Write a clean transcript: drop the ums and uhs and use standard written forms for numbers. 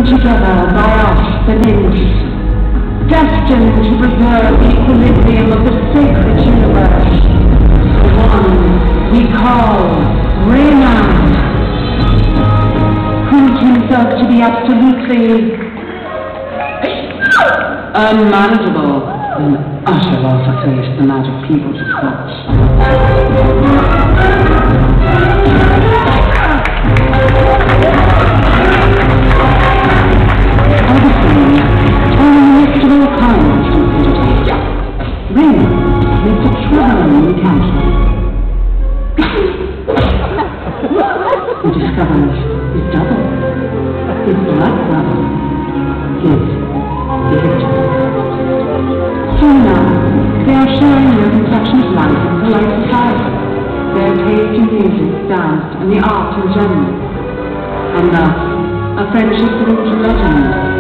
together by us, the nymphs, destined to preserve the equilibrium of the sacred universe, the one we call Rayman, proved himself to be absolutely unmanageable and utter loss of faith in the magic people's thoughts. Rayman makes a troubling encounter. He discovers his double, his blood brother, his victim. Soon now, they are sharing their conception of life in polite society, their taste in music, dance, and the arts in general. And thus, a friendship grew to legend.